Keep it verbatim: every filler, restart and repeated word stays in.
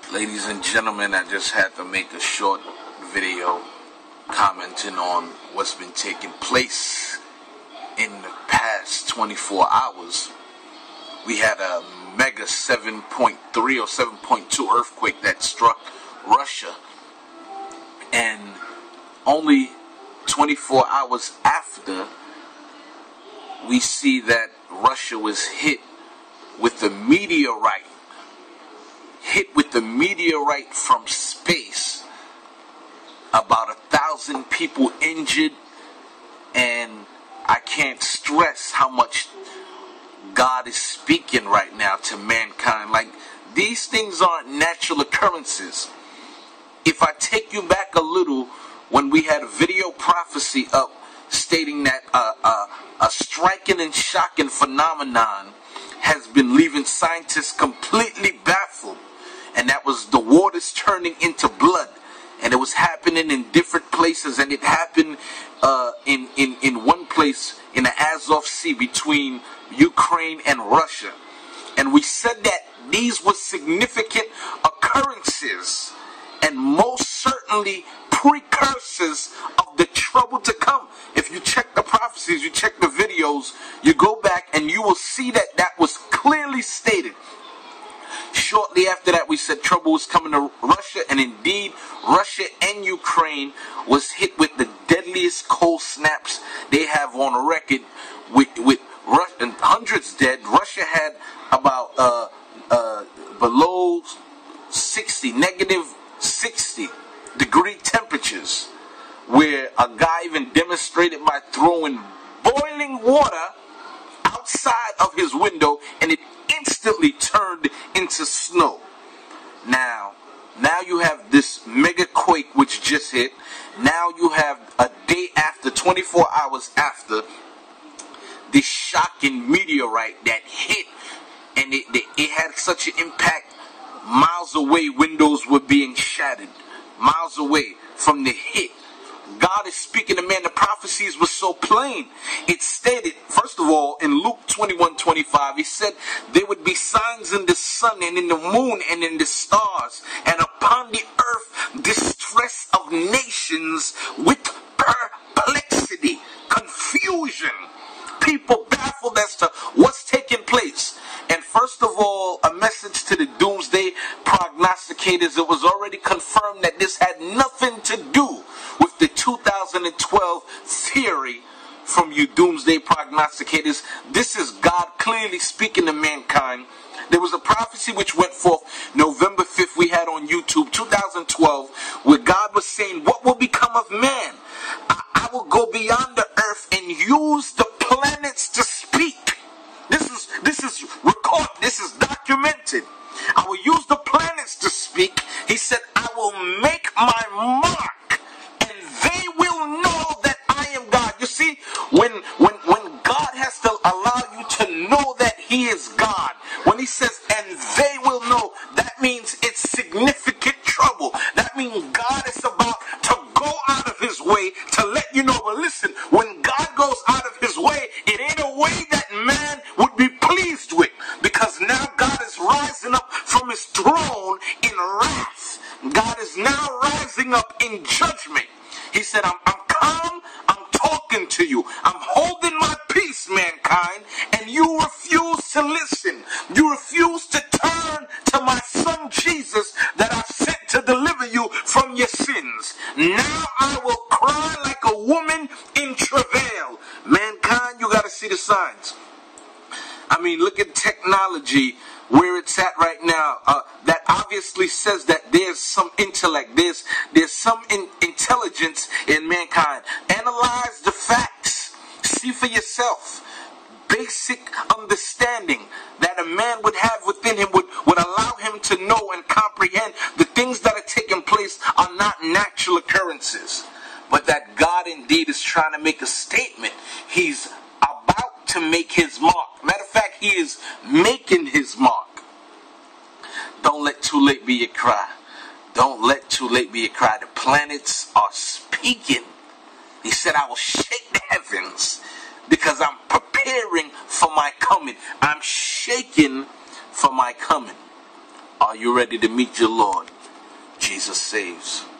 Ladies and gentlemen, I just had to make a short video commenting on what's been taking place in the past twenty-four hours. We had a mega seven point three or seven point two earthquake that struck Russia, and only twenty-four hours after, we see that Russia was hit with a meteorite. Hit with the meteorite from space. About a thousand people injured, and I can't stress how much God is speaking right now to mankind. Like, these things aren't natural occurrences. If I take you back a little, when we had a video prophecy up stating that uh, uh, a striking and shocking phenomenon has been leaving scientists completely baffled, and that was the waters turning into blood, and it was happening in different places, and it happened uh, in, in, in one place in the Azov Sea between Ukraine and Russia. And we said that these were significant occurrences and most certainly precursors of the trouble to come. If you check the prophecies, you check the videos, you go back and you will see that that was clearly stated. Shortly after that, we said trouble was coming to Russia, and indeed, Russia and Ukraine was hit with the deadliest cold snaps they have on record, with with Russia, hundreds dead. Russia had about uh, uh, below sixty, negative sixty degree temperatures, where a guy even demonstrated by throwing boiling water outside of his window, and it instantly turned into snow. Now, now you have this mega quake which just hit. Now you have a day after, twenty-four hours after, this shocking meteorite that hit, and it, it, it had such an impact. Miles away, windows were being shattered. Miles away from the hit. God is speaking to man. The prophecies were so plain. It stated, first of all, in Luke twenty-one twenty-five, he said there would be signs in the sun and in the moon and in the stars, and upon the earth distress of nations with perplexity, confusion. People baffled as to what's taking place. And first of all, a message to the doomsday prognosticators. It was already confirmed that this had nothing to do with the two thousand twelve theory from you doomsday prognosticators. This is God clearly speaking to mankind. There was a prophecy which went forth November fifth, we had on YouTube, two thousand twelve, where God was saying, what will become of man? I, I will go beyond the earth and use the planets to speak. This is, this is recorded, this is documented. I will use the planets to speak. He said, I will make my mark, and they will know that I am God. You see, when, when, when God has to allow you to know that he is God, when he says, and they will know, that means it's significant trouble. That means God is about to go out of his way to let you know. But listen, when God goes out of his way, it ain't a way that man would be pleased with, because now God is rising up from his throne in wrath. God is now rising up in judgment. He said, I'm, I'm calm, I'm talking to you, I'm holding my peace, mankind, and you refuse to listen. You refuse to turn to my son Jesus that I've sent to deliver you from your sins. Now I will cry like a woman in travail. Mankind, you got to see the signs. I mean, look at technology, where it's at right now. Uh, that obviously says that there's some intellect, there's there's some in intelligence in mankind. Analyze the facts. See for yourself. Basic understanding that a man would have within him would, would allow him to know and comprehend the things that are taking place are not natural occurrences, but that God indeed is trying to make a statement. He's about to make his mark. Matter of fact, he is making his mark. Don't let too late be your cry. Don't let too late be your cry. The planets are speaking. He said, I will shake the heavens because I'm preparing for my coming. I'm shaking for my coming. Are you ready to meet your Lord? Jesus saves.